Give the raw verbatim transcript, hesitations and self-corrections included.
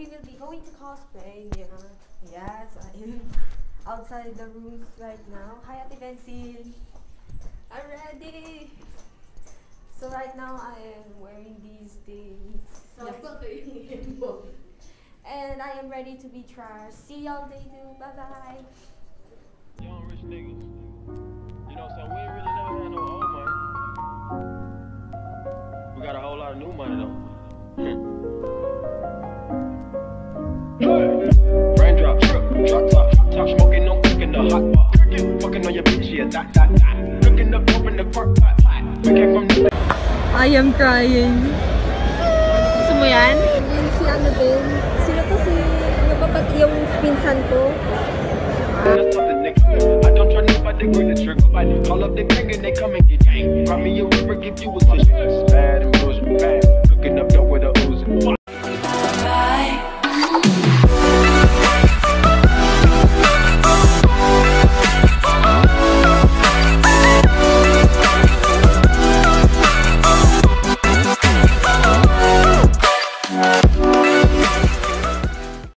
we will be going to cosplay. Yeah. Yes, I am outside the rooms right now. Hi, Ate Bensil. I'm ready. So right now I am wearing these things. Yeah. And I am ready to be trashed. See y'all later. Bye bye. Young rich niggas. You know, so we ain't really never had no old money. We got a whole lot of new money though. Raindrop, drip, drop top, top smoking, no cooking the hot pot. Fucking on your bitch, yeah, that, that, that. Cooking the dope in the park, pot, pot. We came from the... I am crying. Gusto mo yan? Yun si ano din. Sino to si... Ano ba pag yung pinsan ko? I don't try nobody, grip the trigger. Call up the gang and they come and get gang. Brought me a river, give you a fish. Bad and bullshit, bad. Cooking up dope with a Uzi.